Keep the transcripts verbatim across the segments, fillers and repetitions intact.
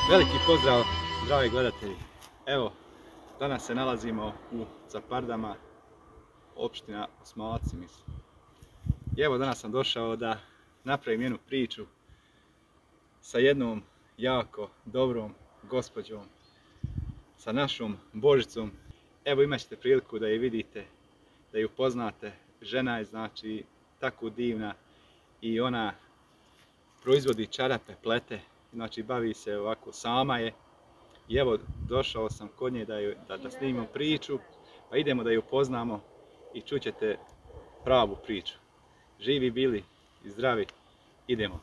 Veliki pozdrav, dragi gledatelji. Evo, danas se nalazimo u Capardama, opština Osmalac, mislim. I evo, danas sam došao da napravim jednu priču sa jednom jako dobrom gospođom, sa našom Božicom. Evo, imat ćete priliku da je vidite, da je upoznate. Žena je znači tako divna i ona proizvodi čarape, plete. Znači, bavi se ovako, sama je. I evo, došao sam kod nje da, ju, da, da snimimo priču, pa idemo da ju upoznamo i čućete pravu priču. Živi bili i zdravi, idemo.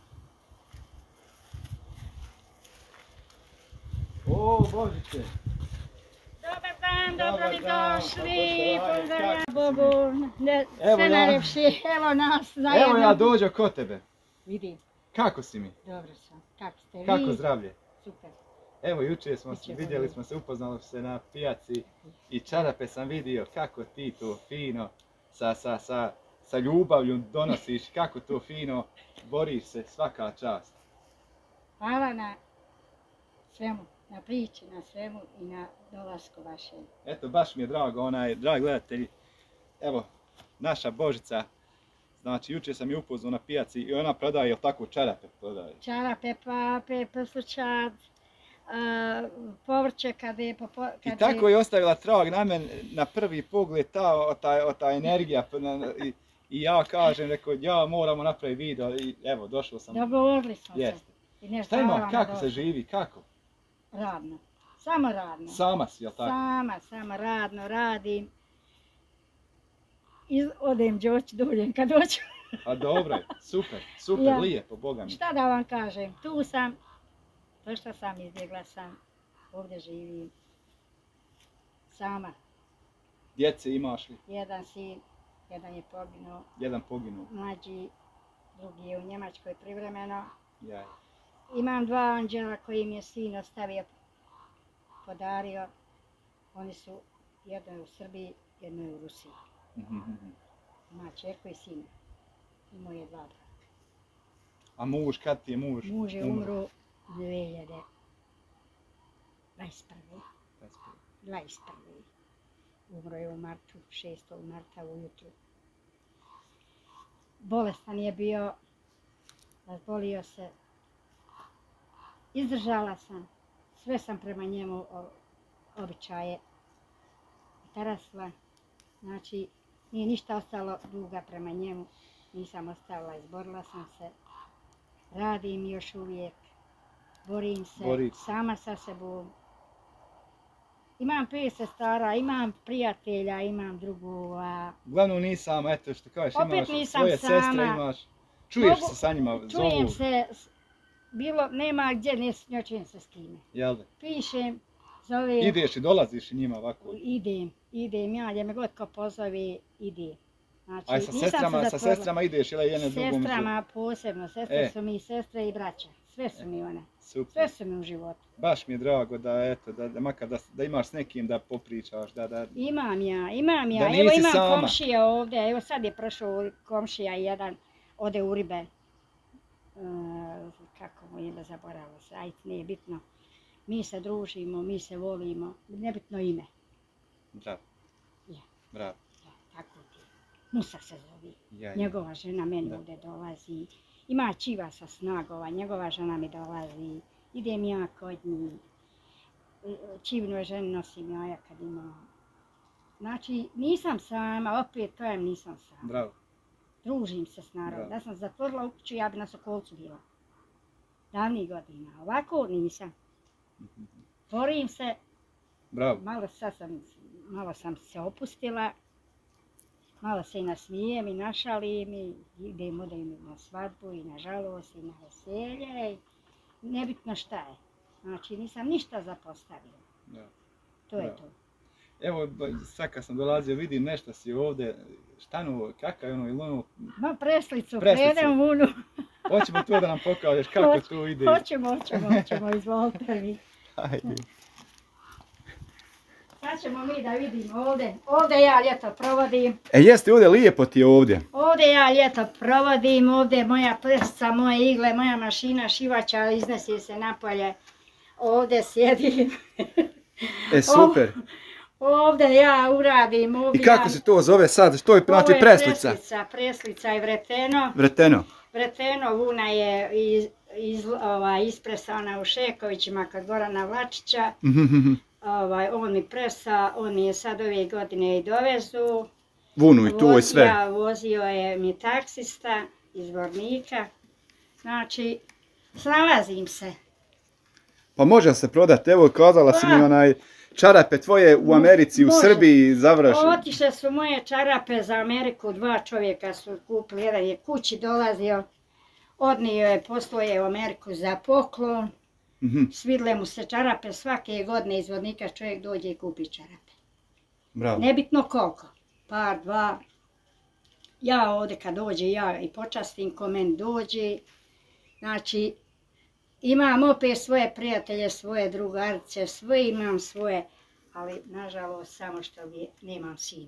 O, Božiće! Dobar dan, dobro mi došli, pozdrav Bogu, sve najljepši, evo nas zajedno. Evo ja dođo kod tebe. Vidim. Kako si mi? Dobro sam, kako ste vi? Kako zdravlje? Super. Evo jučer smo se vidjeli, smo se upoznali se na pijaci i čarape sam vidio kako ti to fino sa, sa, sa, sa ljubavlju donosiš, kako to fino boriš se, svaka čast. Hvala na svemu, na priči, na svemu i na dolasku vašem. Eto, baš mi je drago, onaj, dragi gledatelji, evo, naša Božica, znači jučer sam je upoznao na pijaci i ona prodaje, jel tako, čarape prodaje? Čarape, pape, prslučad, uh, povrće kada je... Po, kada I tako je ostavila trag na men, na prvi pogled, ta, ta, ta energija. I, I ja kažem, rekao, ja moramo napraviti video i evo, došao sam. Dogovorili smo Jeste. se. I šta ima, kako došli. Se živi, kako? Radno, samo radno. Sama si, jel tako? Sama, sama radno, radim. I odem džoći, dođem kad doću. A dobro, super, super, ja. Lijepo, Boga mi. Šta da vam kažem, tu sam, došla sam, izbjegla sam, ovdje živim, sama. Djece imaš li? Jedan sin, jedan je poginuo. Jedan poginuo. Mlađi, drugi je u Njemačkoj privremeno. Jaj. Imam dva anđela koji mi je sin ostavio, podario. Oni su, jedno je u Srbiji, jedno je u Rusiji. Ima čerku i sina. I moje dva brata. A muž, kad ti je muž? Muž je umro dvije hiljade dvadeset prve. dvadeset prve. Umro je u martu, šestog marta ujutru. Bolestan je bio, razbolio se. Izdržala sam, sve sam prema njemu običaje tarasla. Znači, nije ništa ostalo duga prema njemu, nisam ostavila, izborila sam se. Radim još uvijek, borim se, Borit. sama sa sebom. Imam pet sestara, imam prijatelja, imam drugova. Uglavnom nisam, eto što kažeš, opet imaš svoje sama. Sestre, imaš, čuješ Mogu, se sa njima, zovu. Čujem se, bilo, nema gdje, ne snjočujem se s kime. Jel da? Pišem, zovem. Ideš i dolaziš njima ovako? Idem, idem, ja, gdje me god ko pozove, ide. Znači, aj sa sestrama, sa sestrama ideš ili jedne drugom? Sestrama posebno, sestre e. su mi sestre i braća, sve su mi one, super. Sve su mi u životu. Baš mi je drago da, eto, da, da makar da, da imaš s nekim da popričaš, da, da... Imam ja, imam ja, evo imam sama. Komšija ovdje, evo sad je prošao komšija jedan, ode u ribe, uh, kako mu je da zaboravio se, ajde, nije bitno. Mi se družimo, mi se volimo, nebitno ime. Bravo. Ja. Bravo. Ja, tako ti. Musa se zove. Ja, ja. Njegova žena meni da. Ovdje dolazi. Ima Čiva sa Snagova, njegova žena mi dolazi. Idem ja kod njih. Čivnu ženu nosim jaja kad imam. Znači, nisam sama, opet kajem nisam sama. Bravo. Družim se s narodom. Da sam zatvorila u kuću, ja bi na Sokolcu bila. Davnih godina. Ovako nisam. Borim se. Bravo. Malo, sam, malo sam se opustila. Malo se i nasmijem i našalim i idem odem na svadbu i na žalost i na veselje. Nebitno šta je. Znači, nisam ništa zapostavila. Da. To je da. to. Evo, sad kad sam dolazio, vidim nešto si ovdje, štanu, kakav je ono ili ono... Ma preslicu, predem vunu. Hoćemo to da nam pokažeš kako Hoć, to ide. Hoćemo, hoćemo, hoćemo, izvolite mi. Ajde. Sad ćemo mi da vidimo ovdje, ovdje ja ljeto provodim. E jeste, ovdje lijepo ti je ovdje. Ovdje ja ljeto provodim, ovdje moja prsa, moje igle, moja mašina šivača iznesi se napolje. ovdje sjedim. E, super. Ovdje ja uradim, I kako se to zove sad? To je znači ovo je preslica? preslica, preslica i vreteno. Vreteno. Vreteno vuna je iz, iz, ovaj, ispresana u Šekovićima kod Gorana Vlačića. Ovaj, on mi presa, on mi je sad ove godine i dovezu. Vunu i to i sve. Ja, vozio je mi taksista iz Vornika. Znači, snalazim se. Pa može se prodati, evo kazala si mi onaj čarape tvoje u Americi, u Srbiji završene. Otišle su moje čarape za Ameriku, dva čovjeka su kupili, jedan je kući dolazio, odnio je posloje u Ameriku za poklon, svidle mu se čarape, svake godine iz Vornika čovjek dođe i kupi čarape. Bravo. Nebitno koliko, par, dva, ja ovdje kad dođe, ja i počastim ko meni dođe, znači, imam opet svoje prijatelje, svoje drugarice, sve imam svoje, ali nažalost samo što bi, nemam sina.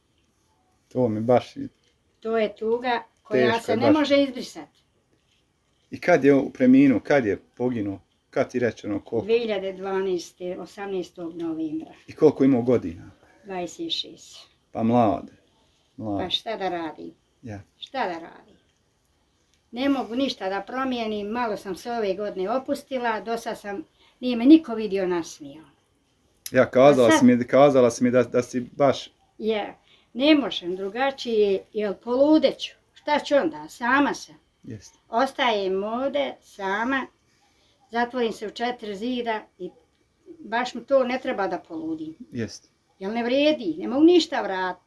To mi baš... To je tuga koja teško, se ne baš. može izbrisati. I kad je preminuo, kad je poginuo, kad ti rečeno koliko? dvije hiljade dvanaeste. osamnaestog novembra. I koliko imao godina? dvadeset šest. Pa mlade. Mlade. Pa šta da radim? Ja. Šta da radim? Ne mogu ništa da promijenim, malo sam se ove godine opustila, do sad sam, nije me niko vidio nasmijao. Ja, kazala sad- si mi, kazala si mi da, da si baš... Je, ne možem drugačije, jer poludeću. Šta ću onda? Sama sam. Jest. Ostajem ovdje, sama, zatvorim se u četiri zida i baš mi to ne treba da poludim. Jest. Jel ne vrijedi, ne mogu ništa vratiti.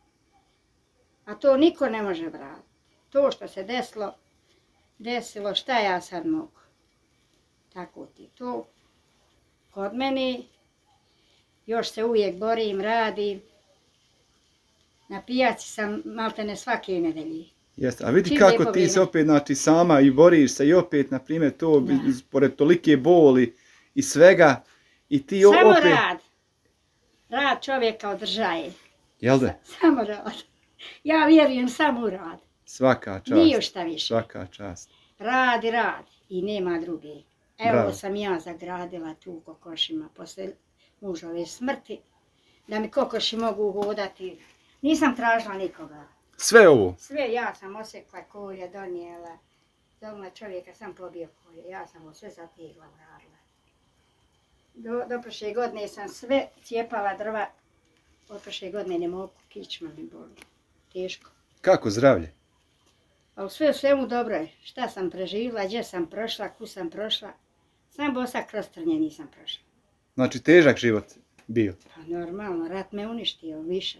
A to niko ne može vratiti. To što se desilo, desilo, šta ja sad mogu? Tako ti to. Kod mene, još se uvijek borim, radim. Na pijaci sam maltene svake nedelje. Jest. A vidi Čim kako lijepo ti se vrijeme. opet, znači, sama i boriš se i opet, na primjer, to, Da. iz- pored tolike boli i svega, i ti o- Samo opet... rad. Rad čovjeka održaje. Jel da? Samo rad. Ja vjerujem samo u rad. Svaka čast. Nije šta više. Svaka čast. Radi, radi i nema druge. Evo Bravo. sam ja zagradila tu u kokošima posle mužove smrti, da mi kokoši mogu hodati. Nisam tražila nikoga. Sve ovo. Sve ja sam osekla kolje, donijela. Zovna čovjeka sam pobio kolje. Ja sam ovo sve zategla, radila. Do, do prošle godine sam sve cijepala drva. Od prošle godine ne mogu, kičma mi boli. Teško. Kako zdravlje? Ali sve u svemu dobro je. Šta sam preživjela, gdje sam prošla, ku sam prošla. Sam bosa kroz trnje nisam prošla. Znači, težak život bio. Pa normalno, rat me uništio više.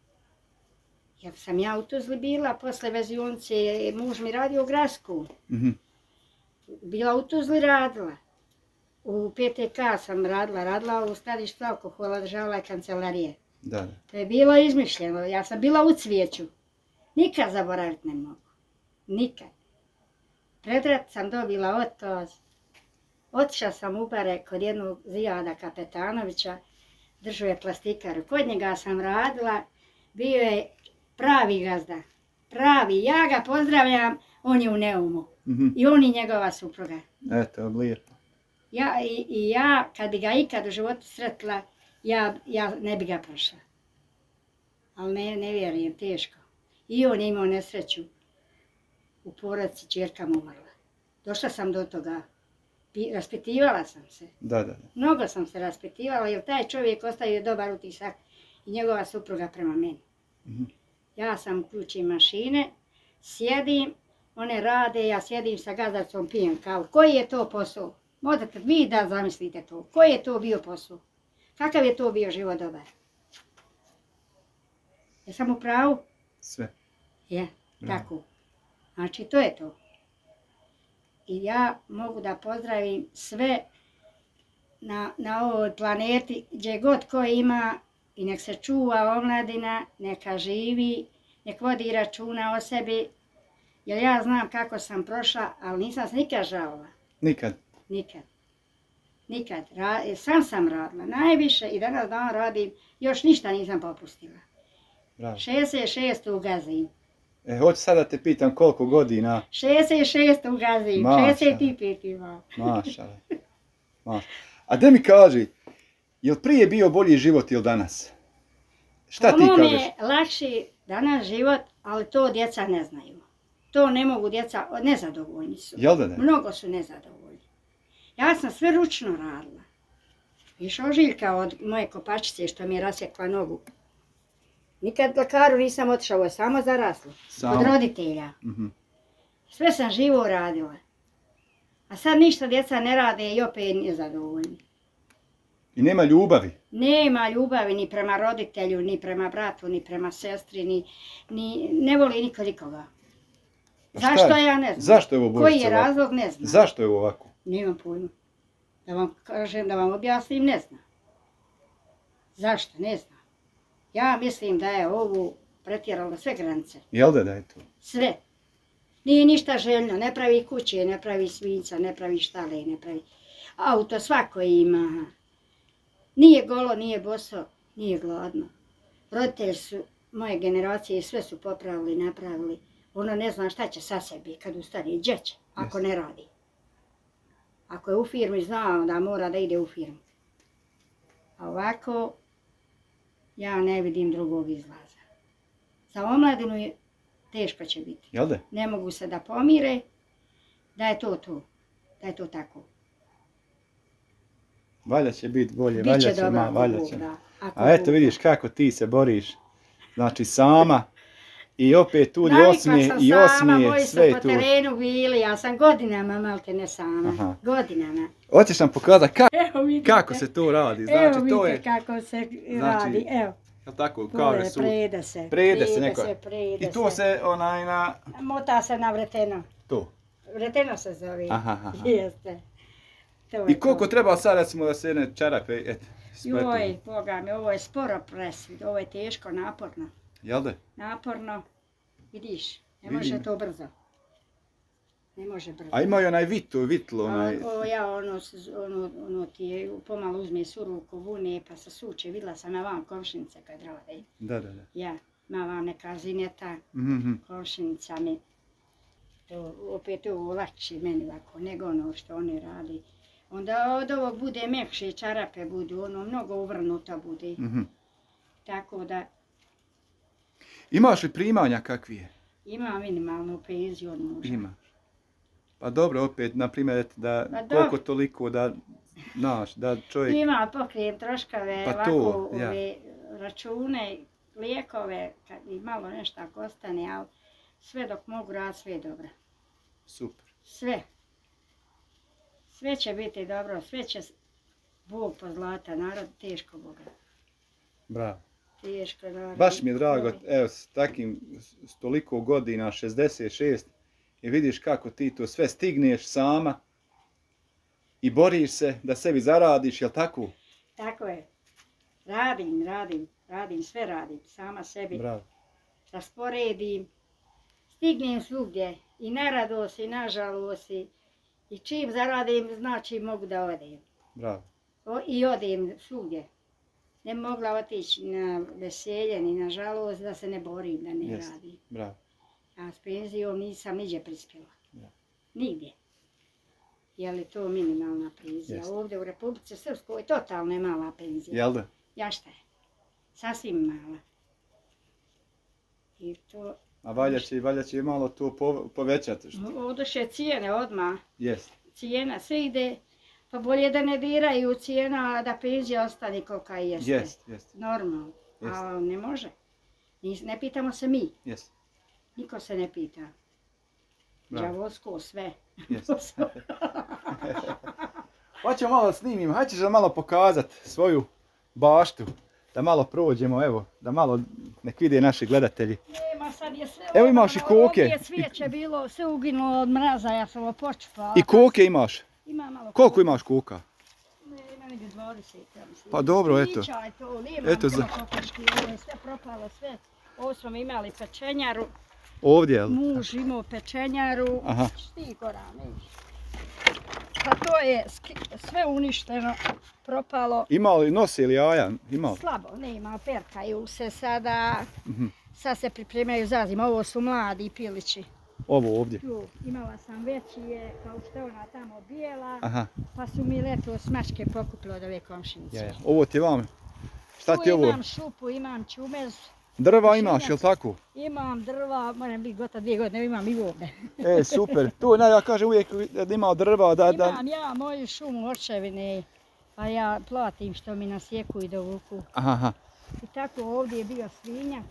Jer sam ja u Tuzli bila, posle vezionice muž mi radio u Grasku. Mhm. Bila u Tuzli radila. U P T K sam radila, radila u skladištu alkohola, državala je kancelarije. Da, da. To je bilo izmišljeno, ja sam bila u cvijeću. Nikad zaboraviti ne mogu. Nikad. Pred rat sam dobila otkaz. Otišla sam u bare kod jednog Zijada Kapetanovića, držao je plastikaru. Kod njega sam radila, bio je pravi gazda. Pravi, ja ga pozdravljam, on je u Neumu. Mhm. I on i njegova supruga. Eto, lijepo. Ja, i, I ja, kad bi ga ikad u životu sretila, ja, ja ne bi ga prošla. Ali ne, ne vjerujem, teško. I on je imao nesreću. U porodici ćerka mu umrla. Došla sam do toga. Pi- Raspitivala sam se. Da, da, da. Mnogo sam se raspitivala jer taj čovjek ostavio dobar utisak i njegova supruga prema meni. Mhm. Ja sam uključim mašine, sjedim, one rade, ja sjedim sa gazdarcom, pijem kavu. Koji je to posao? Možete vi da zamislite to. Koji je to bio posao? Kakav je to bio život dobar? Jesam u pravu? Sve. Je, Bravo. tako. Znači, to je to. I ja mogu da pozdravim sve na, na ovoj planeti, gdje god ko ima i nek se čuva omladina, neka živi, nek vodi računa o sebi. Jer ja znam kako sam prošla, ali nisam se nikad žalila. Nikad. Nikad. Nikad. Ra, sam sam radila, najviše i danas dan radim, još ništa nisam popustila. Bravo. šezdeset šest ugazim. E, hoću sad da te pitam koliko godina. šezdeset šest ugazim, Maša. šezdeset pet imam. Mašala. Maš. A da mi kaži, je li prije bio bolji život ili danas? Šta ti Ono mi kažeš? je lakši danas život, ali to djeca ne znaju. To ne mogu djeca, nezadovoljni su. Jel da ne? Mnogo su nezadovoljni. Ja sam sve ručno radila. Viš ožiljka od moje kopačice što mi je rasjekla nogu. Nikad lakaru nisam otišla, ovo je samo zaraslo. Samo. Od roditelja. Mhm. Sve sam živo radila. A sad ništa djeca ne rade i opet nezadovoljni. I nema ljubavi. Nema ljubavi ni prema roditelju, ni prema bratu, ni prema sestri, ni, ni ne voli niko nikoga. Pa šta Zašto je? ja ne znam? Zašto je ovo, Božica, Koji je ovako? razlog ne znam. Zašto je ovo ovako? Nemam pojma. Da vam kažem, da vam objasnim, ne znam. Zašto? Ne znam. Ja mislim da je ovo pretjeralo sve granice. Jel da da je to? Sve. Nije ništa željno, ne pravi kuće, ne pravi svinca, ne pravi štale, ne pravi auto, svako ima. Nije golo, nije boso, nije gladno. Roditelji su, moje generacije, sve su popravili, napravili. Ono ne zna šta će sa sebi kad ustane, gdje će, ako ne radi. Ako je u firmi, zna onda mora da ide u firmu. A ovako, ja ne vidim drugog izlaza. Za omladinu je teško će biti. Jel da? Ne mogu se da pomire, da je to to, da je to tako. Valja će biti bolje, Biće valja će, dobro, ma, valja Bog će. da. Ako A eto Bog vidiš kako ti se boriš. Znači sama i opet tu Navikla osmije sam i sama, osmije, moji su sve je po tu. terenu bili, ja sam godinama malte ne sama, Aha. godinama. Hoćeš nam pokazati ka, Evo vidite, kako se to radi. evo Znači vidite to je, kako se znači, radi, evo. jel tako, To kaže je, su. prede se, Prede se neko. se, prede I to se onaj na Mota se na vreteno, to. vreteno se zove, Aha, aha. jeste. To je I koliko to. treba sad recimo da se jedne čarape, et, spletu? Joj, Boga mi, ovo je sporo presvid, ovo je teško, naporno. Jel da? Naporno, vidiš, ne Vidim. može to brzo. Ne može brzo. A ima i onaj vitu, vitlo, onaj... O, ja ono, s- ono, ono ti je pomalo uzme suruku, vune, pa se suče, vidjela sam na vam komšinice kad rade. Da, da, da. Ja, na vam neka zineta, Mhm. komšinica mi, to, opet ovo lakše meni ovako, nego ono što oni radi. Onda od ovog bude mekše, čarape budu, ono mnogo uvrnuto bude. Mhm. Tako da Imaš li primanja kakvi je? ima minimalnu penziju od muža. Imaš. Pa dobro, opet, na primjer, eto, da Pa dobro. koliko toliko da, znaš, da čovjek... Ima pokrijem troškove, Pa to, ovako, ja. ove račune, lijekove, kad i malo nešto ako ostane, ali sve dok mogu raditi, sve je dobro. Super. Sve. Sve će biti dobro, sve će s- Bog pozlata, narod teško Boga. Bravo. Teško narod. Baš mi je drago, evo, s takim, s toliko godina, šezdeset šest, i vidiš kako ti to sve stigneš sama i boriš se da sebi zaradiš, jel tako? Tako je. Radim, radim, radim, sve radim, sama sebi. Bravo. Rasporedim, stignem svugdje, i na radost, i na žalost, i, i čim zaradim, znači mogu da odem. Bravo. O, I odem svugdje. Ne bi mogla otići na veselje, ni na žalost, da se ne borim, da ne Jest. radim. Bravo. A s penzijom nisam niđe prispjela. Da. Nigdje. Je li to minimalna penzija? Jest. Ovdje u Republici Srpskoj totalno je mala penzija. Jel da? Ja šta je? Sasvim mala. I to, A valja će, valja će malo to po- povećati. Što? odoše cijene odmah. Jest. Cijena sve ide, pa bolje da ne diraju cijena, a da penzija ostane kolika i jeste. Jest, jest, Normalno. Jest. A ne može. Nis- Ne pitamo se mi. jest. Niko se ne pita. Bravo. Đavolsko sve. Jest. Hoćemo malo snimim, hoćeš da malo pokazat svoju baštu, da malo prođemo, evo, da malo nek vide naši gledatelji. Nema, sad je sve Evo imaš i odmah, koke. Ovdje cvijeće bilo, sve uginulo od mraza, ja sam ovo počupala. I koke imaš? Ima malo Koliko koke. imaš koka? Ne, ima negdje dvadeset, ja mislim. Pa dobro, eto. Pričaj to, nema Eto za- puno kokoški, ovo je sve propalo, sve. Ovo smo imali pečenjaru, Ovdje, jel? muž imao pečenjaru. Aha. Šti Goran, vidiš. Pa to je ski- sve uništeno, propalo. Ima li nose ili jaja? Ima li? Slabo, nema, perkaju se sada. Mhm. Sad se pripremaju za zimu, ovo su mladi pilići. Ovo ovdje. Tu imala sam veći je, kao što je ona tamo bijela, Aha. pa su mi leto smačke pokupile od ove komšinice. Ja, ja. Ovo ti je vam. Šta Tu ti je ovo? imam šupu, imam čumez. Drva imaš, jel tako? Imam drva, moram biti gotovo dvije godine, imam i ovdje. E, super. To ne, ja kažem uvijek da ima drva, da... da... Imam ja moju šumu očevine, pa ja platim što mi nasjeku i dovuku. Aha, aha. I tako ovdje je bio svinjac.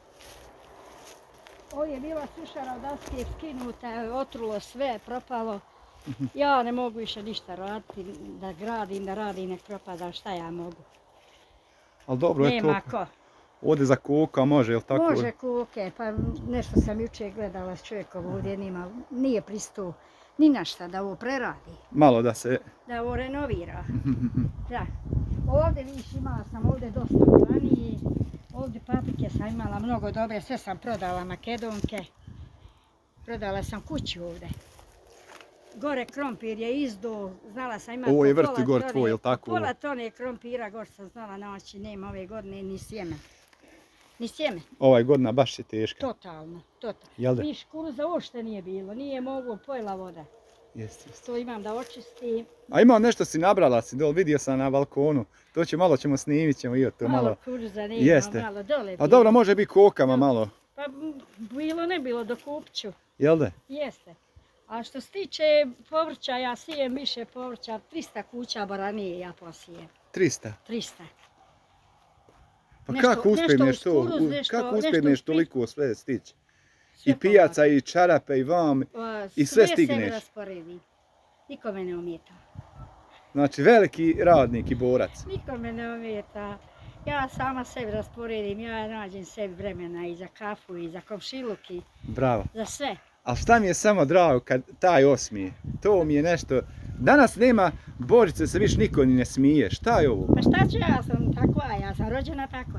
Ovdje je bila sušara od daske skinuta, otrulo sve, propalo. Ja ne mogu više ništa raditi, da gradim, da radim, nek propada, šta ja mogu. Ali dobro, je to... Nema ko. Ovdje za koka može, jel tako? Može koke, pa nešto sam jučer gledala s čovjekom ovdje, nima, nije pristup ni na šta da ovo preradi. Malo da se... Da ovo renovira. Da. Ovdje viš imala sam ovdje dosta planije, ovdje paprike sam imala mnogo dobre, sve sam prodala makedonke. Prodala sam kuću ovdje. Gore krompir je izdo, znala sam imati Ovo je po vrt pola gor tone- tvoj, jel tako? Pola tone krompira gor sam znala naći, nema ove godine ni sjeme. Ni sjeme, Ovaj godina baš je teška. totalno, totalno. Jel da? Viš, kuruza uopšte nije bilo, nije moglo, pojela voda. Jeste, jeste. To imam da očistim. A ima nešto si nabrala si dol, vidio sam na balkonu. To će malo ćemo snimit ćemo i to Malo malo. kuruza nema, Jeste. malo dole. A bilo. dobro, može biti kokama malo. Pa m, bilo ne bilo do kupću, Jel da? jeste. A što se tiče povrća, ja sijem više povrća, trista kuća baranije ja posijem. trista. trista. Pa Nešto- kako nešto uspjegneš uz to? kuruz, u- nešto- Kako nešto uspjegneš uz pi- toliko sve stići? Sve I pijaca, polako. i čarape, i vam. A, i sve Sve stigneš. se rasporedi. Niko me ne ometa. Znači veliki radnik i borac. Niko me ne ometa. Ja sama sebi rasporedim, ja nađem sebi vremena i za kafu, i za komšiluk, i Bravo. za sve. Ali šta mi je samo drago kad taj osmije. To mi je nešto... Danas nema Božice, se više niko ni ne smije. Šta je ovo? Pa šta ću, ja sam takva, ja sam rođena takva.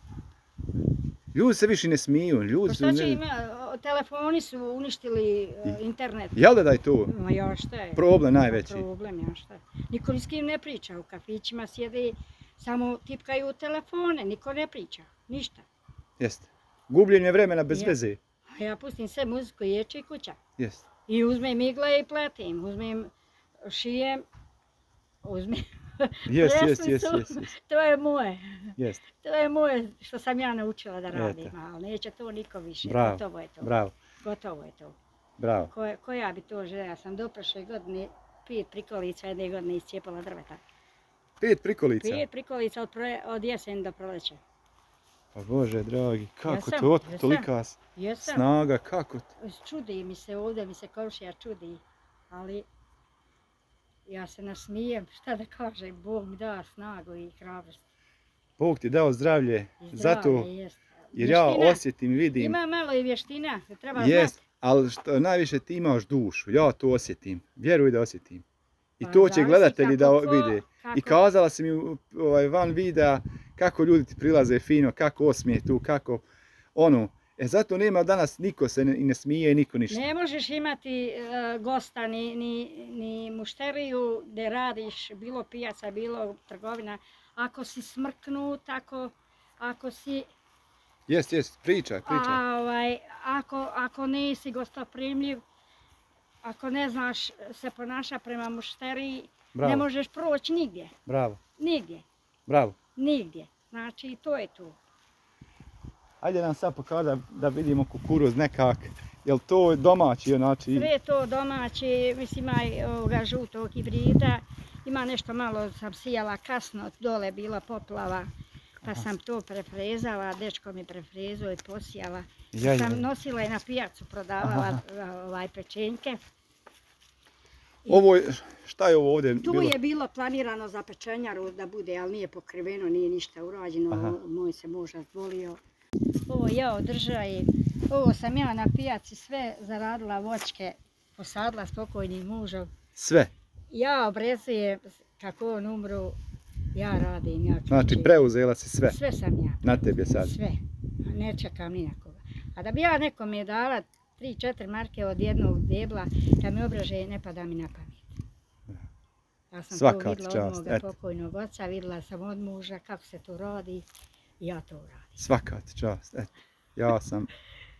Ljudi se više ne smiju. Ljudi Pa su... šta će ne- ima, o, telefoni su uništili e, internet. Jel da da je to Ma ja šta je? problem najveći? Problem, ja šta. Niko ni s kim ne priča, u kafićima sjede, samo tipkaju telefone, niko ne priča, ništa. Jeste. Gubljenje vremena bez Je. veze. A ja pustim sve muziku i ječe i kuća. Jeste. I uzmem igle i pletim, uzmem šijem, uzmem Jes, jes, jes, preslicu. jes, jes. To je moje, Jeste. to je moje što sam ja naučila da Eto. radim, ali neće to niko više, Bravo, gotovo je to. Bravo, Gotovo je to. bravo. Ko, koja bi to želja, ja sam do prošle godine pet prikolica jedne godine iscijepala drveta. Pet prikolica. Pet prikolica od, proje, od jesen do proljeća. Pa Bože dragi, kako Jesam, to, jesam. tolika s- Jesam, snaga, kako to? čudi mi se ovdje, mi se komšija čudi, ali ja se nasmijem, šta da kažem, Bog mi da snagu i hrabrost. Bog ti dao zdravlje, I zato zdravlje, jest. jer ja Vještina. osjetim, vidim. Ima malo i vještina, treba Jest, znati. ali što najviše ti imaš dušu, ja to osjetim, vjeruj da osjetim. I Pa to će zavisi gledatelji da kako o- ko- vide. I kako- kazala si mi u- ovaj, van videa kako ljudi ti prilaze fino, kako osmije tu, kako ono. E zato nema danas, niko se ne, i ne smije, niko ništa. Ne možeš imati e, gosta ni, ni, ni mušteriju gdje radiš, bilo pijaca, bilo trgovina, ako si smrknut, ako, ako si, Jest, jest, pričaj, pričaj. a, ovaj, ako, ako nisi gostoprimljiv, ako ne znaš se ponaša prema mušteriji, Bravo, ne možeš proći nigdje, bravo, nigdje, bravo. nigdje. Znači, to je tu. Ajde nam sad pokada da vidimo kukuruz nekak. Jel to domaći, znači? Sve to domaće, mislim ima i ovoga žutog hibrida, ima nešto malo sam sijala kasno, dole bila poplava, pa sam to prefrezala, dečko mi prefrezao i posijala. Ja, ja, Sam ja. nosila i na pijacu, prodavala ovaj pečenjke. Ovo je, šta je ovo ovdje Tu bilo? je bilo planirano za pečenjaru da bude, ali nije pokriveno, nije ništa urađeno, Aha. moj se muž razbolio. Ovo ja održaj, ovo sam ja na pijaci sve zaradila voćke, posadila s pokojnim mužom. Sve. Ja obrezujem, kako on umru, ja radim, ja ću Znači učiti. preuzela si sve. Sve sam ja. Na tebi je sad. Sve. A ne čekam ni na koga. A da bi ja nekome dala tri četiri marke od jednog debla, da mi obraže, ne pada mi na pamet. Ja sam Svaka to vidjela čast, od moga eto. pokojnog oca, vidjela sam od muža kako se to radi i ja to uradim. Svaka ti čast. Eto, ja sam,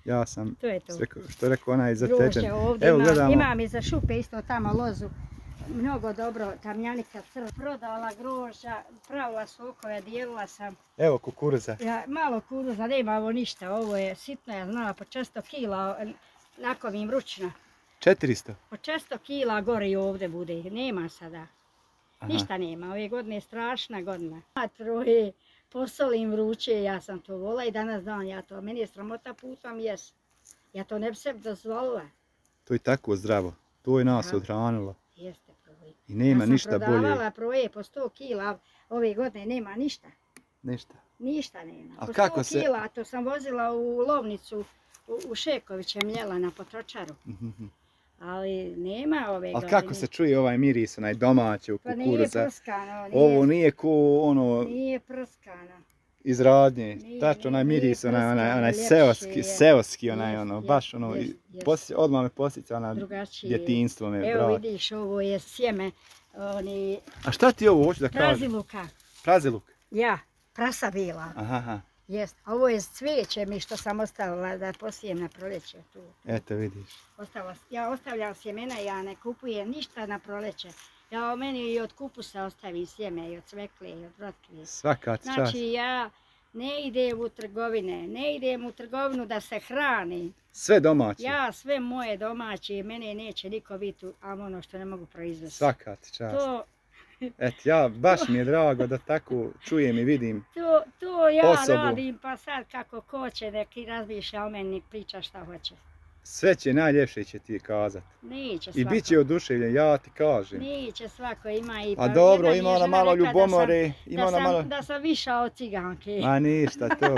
Ja sam, To je to. sve, što je rekao onaj zatečen. Grožđe ovdje Evo ima, gledamo. imam i za šupe isto tamo lozu. Mnogo dobro, tamljanica crva, prodala grožđa, pravila sokove, dijelila sam. Evo kukuruza. Ja, malo kuruza, nema ovo ništa, ovo je sitno, ja znala, po često kila, nakovim ručno. četiristo. Po često kila gore i ovdje bude, nema sada. Aha. Ništa nema, ove godine je strašna godina. Troje, posolim vruće, ja sam to vola i danas dan ja to, meni je sramota putom jes. Ja to ne bi sebi dozvolila. To je tako zdravo. To je nas Aha. odhranilo. Jeste proje. I nema ja sam ništa bolje. prodavala proje po sto kila, ove godine nema ništa. Ništa. Ništa nema. A Po kako sto se- kila, to sam vozila u lovnicu u, u Šekoviće mljela na potročaru. Mhm. Ali nema ove Ali godine. kako se čuje ovaj miris, onaj domaći u Pa nije kukuruza? prskano, nije, Ovo nije ko ono nije prskano. iz radnje. Nije, Tačno onaj nije miris, onaj, onaj, prskano, onaj ljepše seoski, je. seoski onaj Jest, ono, jest, baš ono, jest, i jest. poslije, odmah me posjeća na Drugačije. djetinjstvo me, Evo bravo. vidiš, ovo je sjeme, oni, A šta ti ovo hoću da kažem? praziluka. Praziluk. Ja, prasa bila. Aha, aha. Jest. Ovo je cvijeće mi što sam ostavila da posijem na proljeće. Tu. Eto vidiš. Ostala, ja ostavljam sjemena, ja ne kupujem ništa na proljeće. Ja o meni i od kupusa ostavim sjeme, i od cvekle, i od rotkve. Svaka ti čast. Znači ja ne idem u trgovine, ne idem u trgovinu da se hrani. Sve domaće. Ja sve moje domaće, mene neće niko biti, a ono što ne mogu proizvesti. Svaka ti čast. To, Eto, ja, baš mi je drago da tako čujem i vidim. to, to ja Osobu. radim, pa sad kako ko će neki razmišlja o meni, priča šta hoće. Sve će najljepše će ti kazat. Neće I svako. bit će oduševljen, ja ti kažem. Neće svako, ima i... A dobro, jedna mi ima je ona žena malo rekla da sam- ljubomore, ima Da ona sam, malo... da sam viša od ciganke. Ma ništa to.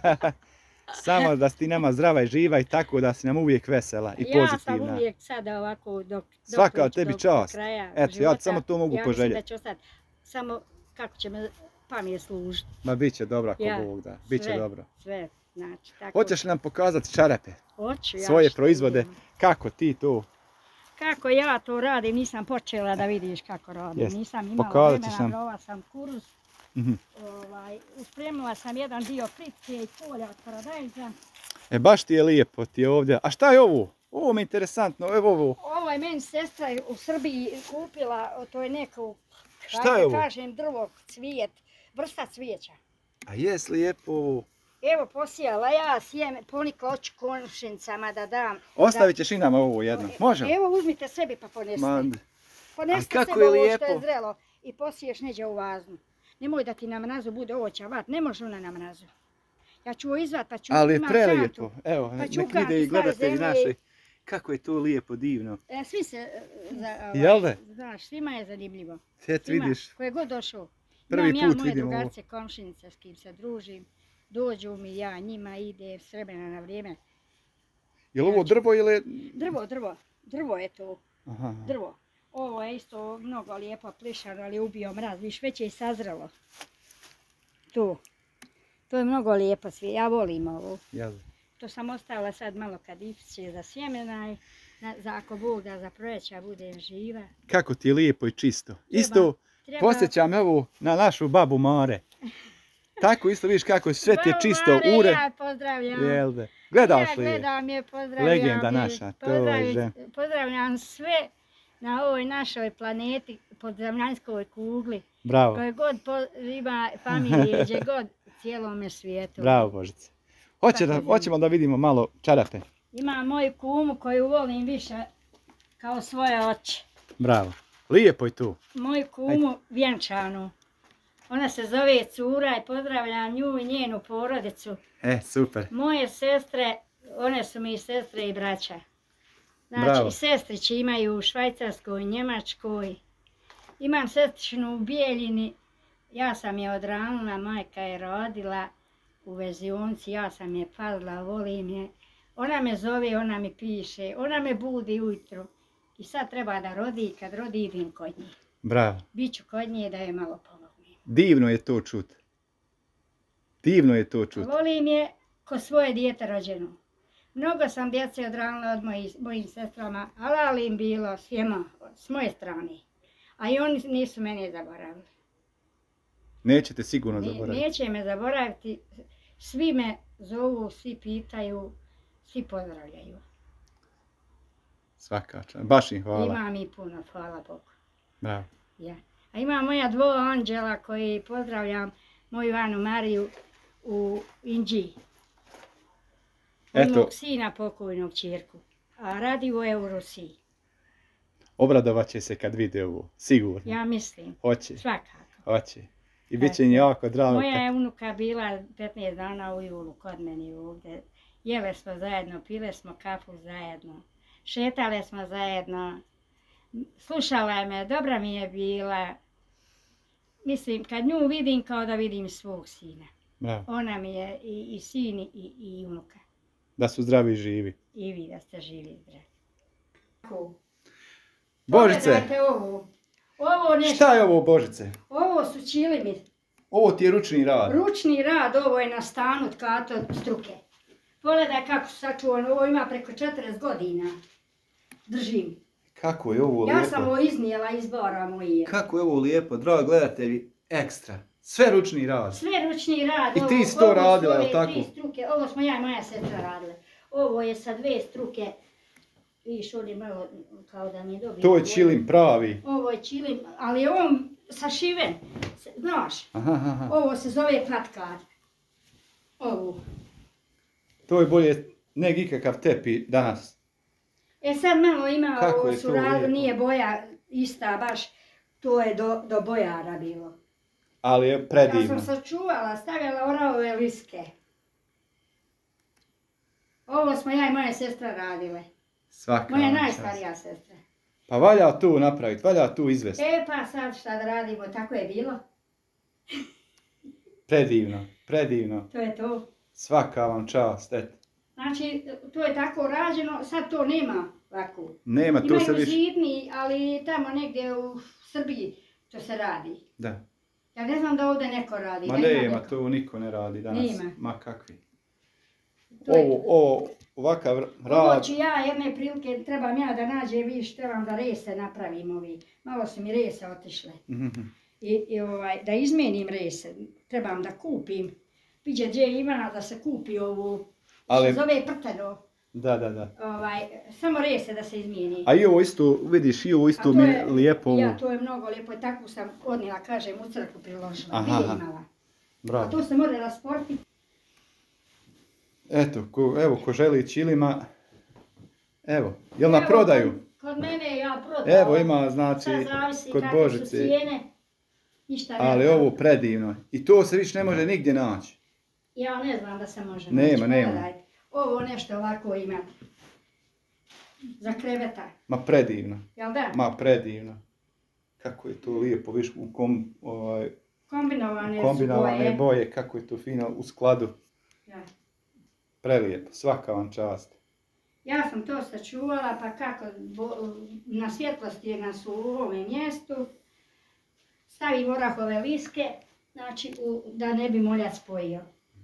Samo da si ti nama zdrava i živa i tako da si nam uvijek vesela i Ja sam pozitivna. uvijek sada ovako dok... Svaka dok- tebi dok- čast. Do kraja Eto, ja ti života. samo to mogu Ja mislim poželjeti. da ću ostati. Samo kako će me pamet služiti. Ma bit će dobro ako Ja, Bog da. Bit će sve. dobro. Sve, znači tako. Hoćeš li nam pokazati čarape? Hoću, ja Svoje što proizvode? idem. Kako ti to? Kako ja to radim, nisam počela da vidiš kako radim. Jest. Nisam imala Pokazat ćeš vremena, nam. brala sam kuruz. Mhm. Ovaj, uspremila sam jedan dio pritke i polja od paradajza. E baš ti je lijepo ti je ovdje. A šta je ovo? Ovo mi je interesantno, evo ovo. Ovo je meni sestra u Srbiji kupila, to je neko, Šta ajde je ovo? kažem, drvo, cvijet, vrsta cvijeća. A jes lijepo ovo? Evo posijala ja sjeme, ponikla oči konušincama da dam. Ostavit ćeš i nama ovo jedno. Može? Evo uzmite sebi pa ponesite. Ma, Ponesite a kako sebi je ovo što lijepo. je zrelo i posiješ neđe u vaznu. Nemoj da ti na mrazu bude ovo ćavat, ne može ona na mrazu. Ja ću ovo izvat pa ću ali je imam prelijepo. kantu. Evo, Pa ću nek kantu vide i staviti gledatelji zemlje. naši. Kako je to lijepo, divno. E, svi se, e, za, ovaj, Jel da? znaš, svima je zanimljivo. Eto Svima, vidiš, ko je god došao. Prvi Imam ja put moje vidim ovo. drugarce, komšinice s kim se družim. Dođu mi, ja njima idem s vremena na vrijeme. je li ovo drvo ili... je- Drvo, drvo, drvo je to, Aha. drvo. Ovo je isto mnogo lijepo plišano, ali ubio mraz, viš već je i sazrelo. To. To je mnogo lijepo svi, ja volim ovo. Jel? To sam ostavila sad malo kadifiće za sjemena i na, za ako Bog da za proljeća budem živa. Kako ti je lijepo i čisto. Isto Treba- posjećam evo na našu babu Mare. Tako isto vidiš kako sve ti je Babu čisto, Mare, ure. Ja pozdravljam. Jel da? Gledaš Ja li je? gledam je, pozdravljam Legenda je, naša, to je pozdravim- žen. Pozdravljam sve na ovoj našoj planeti, pod zemljanskoj kugli, Bravo, koje god po, ima familije, gdje god cijelome svijetu. bravo Božice. Hoće da, Tako je. hoćemo da vidimo malo čarape. Ima moju kumu koju volim više kao svoje oči. Bravo. Lijepo je tu. Moju kumu vjenčanu. Ona se zove Cura i pozdravljam nju i njenu porodicu. E, super. Moje sestre, one su mi sestre i braća. Znači, Bravo. sestrići imaju u Švajcarskoj, Njemačkoj. Imam sestričnu u Bijeljini. Ja sam je odranila, majka je rodila u vezionci, ja sam je pazila, volim je. Ona me zove, ona mi piše, ona me budi ujutro. I sad treba da rodi, kad rodi idem kod nje. Bravo. Biću kod nje da je malo pomognem. Divno je to čut. Divno je to čut. Volim je ko svoje dijete rođeno. Mnogo sam djece odranila od mojih, mojim sestrama, ali im bilo svima s moje strane. A i oni nisu mene zaboravili. Nećete sigurno Ne, zaboraviti. neće me zaboraviti. Svi me zovu, svi pitaju, svi pozdravljaju. Svaka čast. Baš im hvala. Imam i puno, hvala Bogu. Bravo. Ja. A ima moja dvo anđela koji pozdravljam moju Anu Mariju u Inđiji. Od mog sina pokojnog ćerku. A radi u Eurosiji. Obradovat će se kad vide ovo, sigurno. Ja mislim. Hoće. Svakako. Hoće. I bit će im jako drago. Moja je unuka bila petnaest dana u julu kod mene ovdje. Jele smo zajedno, pile smo kafu zajedno. Šetale smo zajedno. Slušala je me, dobra mi je bila. Mislim, kad nju vidim kao da vidim svog sina. Bravo. Ona mi je i, i sin i, i unuka. Da su zdravi i živi. I vi da ste živi i zdravi. Božice! Pogledajte ovo. Ovo nešto. Šta je ovo, Božice? Ovo su čilimi. Ovo ti je ručni rad. Ručni rad, ovo je na stanu tkato struke. Pogledaj kako su sačuvano, ovo ima preko četrdeset godina. Držim. Kako je ovo lijepo. Ja sam ovo iznijela iz bora moje. Kako je ovo lijepo, dragi gledatelji, ekstra. Sve ručni rad. Sve ručni rad. I ti si to radila, je li tako? Tri struke, ovo smo ja i moja sestra radile. Ovo je sa dve struke. Viš, on je malo kao da mi je dobio. To je čilim pravi. Ovo je čilim, ali je on sašiven. Znaš, aha, aha. Ovo se zove klatkar. Ovo. To je bolje nego ikakav tepi danas. E sad malo ima, kako ovo je su to rad, lijepo. nije boja ista baš. To je do, do bojara bilo. Ali je predivno. Ja sam sačuvala, stavila orave liske. Ovo smo ja i moja sestra radile. Svaka Moja vam najstarija čast. sestra. Pa valja tu napraviti, valja tu izvesti. E pa sad šta da radimo, tako je bilo. Predivno, predivno. To je to. Svaka vam čast, eto. Znači, to je tako rađeno, sad to nema ovako. Nema, to se Imaju više... žitni, ali tamo negdje u Srbiji to se radi. Da. Ja ne znam da ovdje neko radi. Ma da ima nema, neko. to niko ne radi danas. Nema. Ma kakvi. To je- Ovo, ovo, ovakav Ovo rad... ću ja jedne prilike, trebam ja da nađem, viš, trebam da rese napravim ovi. Malo su mi rese otišle. Mhm. I, i ovaj, da izmenim rese, trebam da kupim. Viđe gdje ima da se kupi ovo, Ali- se zove prteno. Da, da, da. Ovaj, samo rese da se izmijeni. A i ovo isto, vidiš, i ovo A isto to mi je je- lijepo. ovo. Ja, to je mnogo lijepo i tako sam odnijela, kažem, u crkvu priložila. Aha, Dvije aha. imala. A Bravo. to se mora rasportiti. Eto, ko, evo, ko želi čilima, evo, jel na Evo, prodaju? Kod, kod mene ja prodala. Evo ima, znači, Sad zavisi kod kakve su Božice, cijene. Ništa ne ali znam. ovo predivno. I to se više ne može nigdje naći. Ja ne znam da se može Nema, naći, nema. pogledajte. Ovo nešto ovako ima. Za kreveta, Ma predivno, jel da? ma predivno. Kako je to lijepo, viš, u kom, ovaj, Kombinovane, kombinovane su boje. boje, kako je to fino u skladu. Ja. Prelijepo, svaka vam čast. Ja sam to sačuvala, pa kako bo, na svjetlosti nas u ovome mjestu. Stavim orahove liske, znači u, da ne bi moljac pojio.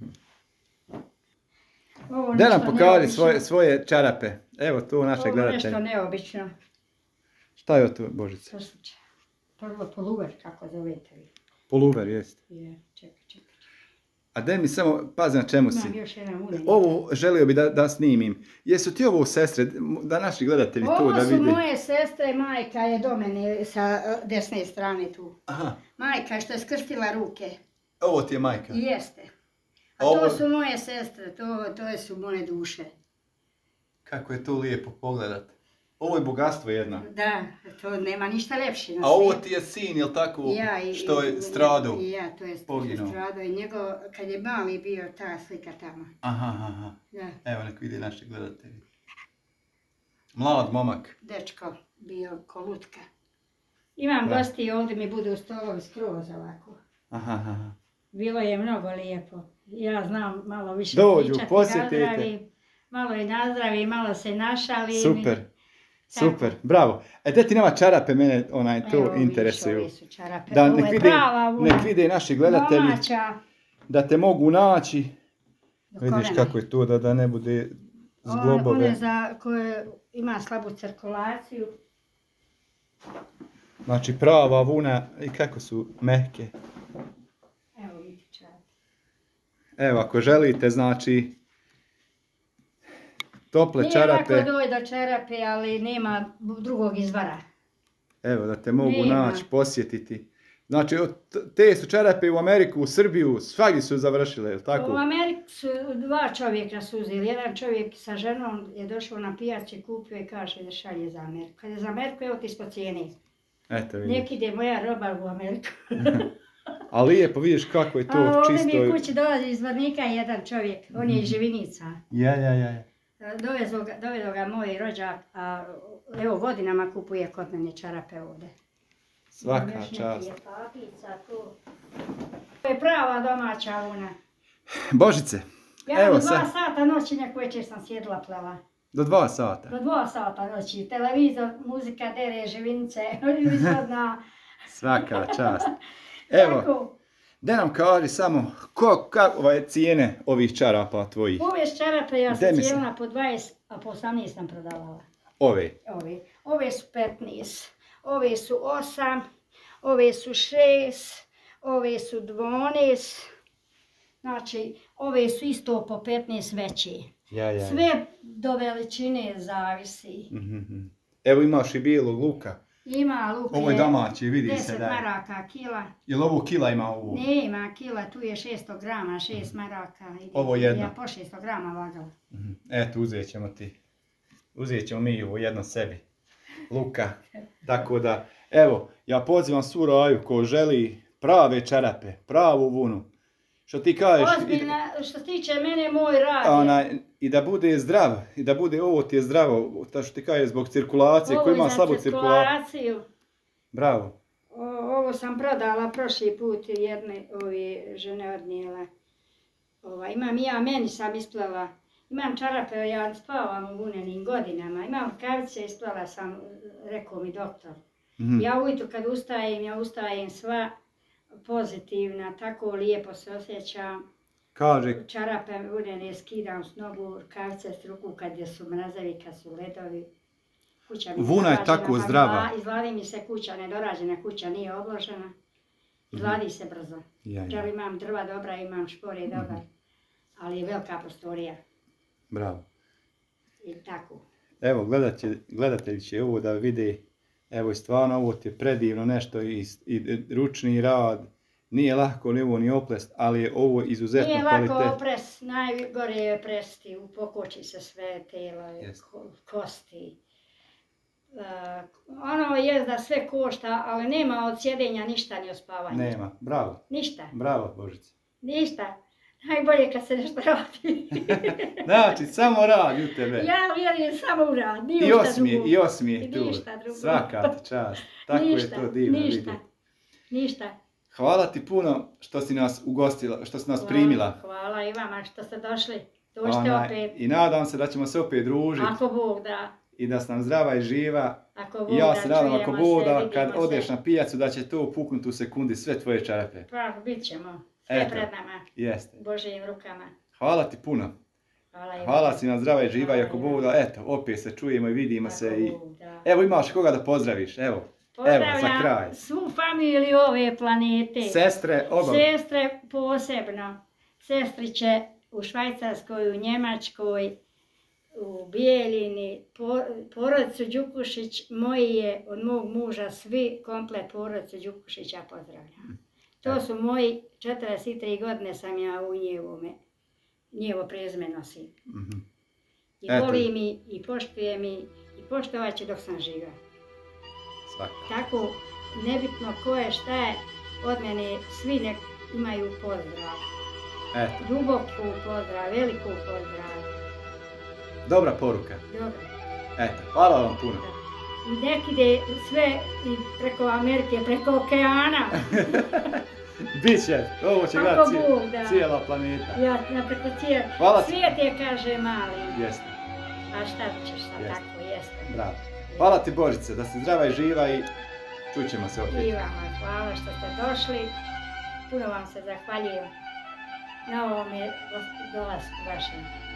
Ovo Da nam nešto pokaži neobično. svoje, svoje čarape. Evo tu naše Ovo gledatelje. nešto neobično. Šta je to, Božice? To su č- prvo poluver, kako zovete vi. Poluver, jest. Je, čekaj, čekaj. A daj mi samo, pazi na čemu si. Imam još jedan uren. Ovo želio bi da, da snimim. Jesu ti ovo sestre, da naši gledatelji to Ovo da su vide? moje sestre, majka je do mene sa uh, desne strane tu. Aha, Majka što je skrstila ruke. ovo ti je majka. I jeste. A Ovo- to su moje sestre, to, to su moje duše. Kako je to lijepo pogledat. Ovo je bogatstvo jedno. Da, to nema ništa ljepše na A ovo svijetu. ti je sin, jel tako, Ja, i- što je i- stradao? I ja, to je Poginuo. stradao. I njegov, kad je mali bio, ta slika tamo. Aha, aha. Da, Evo nek vidi naši gledatelji. Mlad momak. dečko bio kolutka. Imam Da. gosti ovdje mi budu stolovi skroz ovako. Aha, aha. Bilo je mnogo lijepo. Ja znam malo više Dođu, pričati, posjetite. nazdravim. Malo i nazdravim, malo se našalim. Super, Tako. super, bravo. E, da ti nema čarape, mene onaj, to Evo, vidiš, interesuju. ovi su čarape. Da Ovo nek je vide, prava vuna. nek vide naši gledatelji, Domaća. da te mogu naći. Do Vidiš kolena. kako je to, da, da ne bude One- zglobove. One za koje ima slabu cirkulaciju. Znači prava vuna i kako su mehke. Evo vidite čarape. Evo, ako želite, znači, tople Nije čarape. lako doći do čarape, ali nema drugog izvara. Evo da te mogu Nema. naći, posjetiti. Znači, te su čarape u Ameriku, u Srbiju, svagdje su završile, je li tako? U Ameriku su dva čovjeka su uzeli. Jedan čovjek sa ženom je došao na pijacu i kupio i kaže da šalje za Ameriku. Kad je za Ameriku, evo ti ispod cijene. Eto vidiš. Nek ide moja roba u Ameriku. A lijepo, vidiš kako je to A ovdje čisto. mi kući dolazi iz Varnika jedan čovjek, on je iz Živinica. Ja, ja, ja. Dovezo ga, dovedo ga moj rođak, a evo godinama kupuje kod mene čarape ovdje. Svaka Još neki čast. je papica tu. To je prava domaća una. Božice, Ja evo do dva sad, sata noći neko večer sam sjedla plava. do dva sata. Do dva sata noći. Televizor, muzika, dere, živinice, izvodna. Svaka čast. Evo, Tako, da nam kaži samo, ko, kakva je cijene ovih čarapa tvojih? ove čarape ja sam Daj mi se. cijelila po dvadeset, a po osamnaest sam prodavala. Ove. Ove, ove su petnaest, ove su osam, ove su šest, ove su dvanaest, znači ove su isto po petnaest veće. Ja, ja. Sve do veličine zavisi. Mhm. Evo imaš i bijelog luka. Ima luke Ovo je domaći, vidi se deset da je. maraka kila. Jel ovo kila ima ovo? Nema kila, tu je šesto grama, šest maraka. Ide. Ovo jedno. Ja po šesto grama vagala. Mhm. Eto, uzet ćemo ti. Uzet ćemo mi ovo jedno sebi. Luka. Tako da, evo, ja pozivam svu Raju ko želi prave čarape, pravu vunu. Što ti kažeš, i, Ozbiljna, što se tiče mene, moj rad je- onaj, i da bude zdrav, i da bude ovo ti je zdravo, to što ti kažeš zbog cirkulacije, Ovo ko je ima za slabu cirkulaciju. cirkulaciju. Bravo. O- Ovo sam prodala prošli put jedne ove žene odnijela. Ova, imam i ja, meni sam isplala. Imam čarape, ja spavam u vunenim godinama. Imam rukavice, isplala sam, rekao mi doktor. Mhm. Ja ujutro kad ustajem, ja ustajem sva pozitivna, tako lijepo se osjećam. Kaže, Čarape vunene skidam s nogu, rukavice s ruku kad je su mrazevi, kad su ledovi. Kuća mi Vuna je nedorađena, tako pa zdrava. izla- Izladi mi se kuća, nedorađena kuća nije obložena. Izladi se brzo. ja, Čel ja, imam drva dobra, imam špore dobar, ali je velika prostorija. bravo. I tako. Evo, gledatelj, gledatelji će ovo da vide, evo i stvarno ovo ti je predivno nešto i, i ručni rad, nije lako ni ovo ni oplest, ali je ovo izuzetno Nije lako kvalitetno. opres, najgore je presti, upokoči se sve telo, Jest. ko- kosti. E, ono je da sve košta, ali nema od sjedenja ništa ni od spavanja. Nema, bravo, Ništa, bravo Božice. ništa. Najbolje kad se nešto radi. Znači, samo radi u tebe. Ja vjerujem samo u rad, ni u I šta osmije, drugo. i osmije I tu. ništa drugo. Svaka ti čast. Tako ništa, je to divno ništa, vidjeti. ništa. Hvala ti puno što si nas ugostila, što si nas Hvala, primila. Hvala i vama što ste došli. Dođite Onaj, opet, I nadam se da ćemo se opet družiti ako Bog da. i da si nam zdrava i živa. Ako Bog I ja da, se nadam ako čujemo Bog se, da vidimo kad se. odeš na pijacu da će to puknuti u sekundi sve tvoje čarape. Pa, bit ćemo. Sve Eto. pred nama. Jeste. Božijim rukama. Hvala ti puno. Hvala i Hvala vama. si nam zdrava i živa i Hvala ako i Bog vama. da, eto, opet se čujemo i vidimo Ako se. I... Bog da. Evo imaš koga da pozdraviš, evo. Evo, za Pozdravljam kraj. svu familiju ove planete. Sestre, oba. Sestre posebno. Sestriće u Švajcarskoj, u Njemačkoj, u Bijeljini, po- porodicu Đukušić, moji je od mog muža svi komplet porodicu Đukušića pozdravljam. To su moji, četrdeset tri godine sam ja u njevome, njevo prezime nosim. Mhm. I Eto. voli mi, i poštuje mi, i poštovat će dok sam živa. Svaka. Tako, nebitno ko je, šta je, od mene svi nek imaju pozdrav. Eto, Duboku pozdrav, veliku pozdrav. dobra poruka. Dobro. Eto, hvala vam puno. I nek ide sve i preko Amerike, preko okeana. Biće, ovo će Ako gledati Bog cije- da. cijela planeta. Ja, na preko cijel. Hvala ti. Svijet je, kaže, mali. Jeste, A šta ćeš sad, Jeste. tako jeste. bravo. Hvala ti Božice, da si zdrava i živa i čućemo se opet. I vama hvala što ste došli. Puno vam se zahvaljujem na ovome dolasku vašem.